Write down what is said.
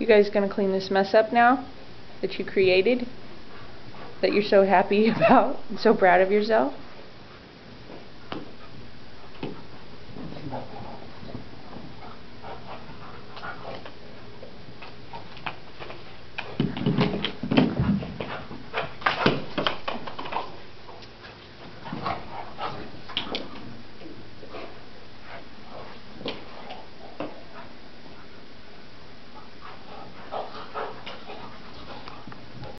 You guys gonna clean this mess up now that you created? That you're so happy about and so proud of yourself?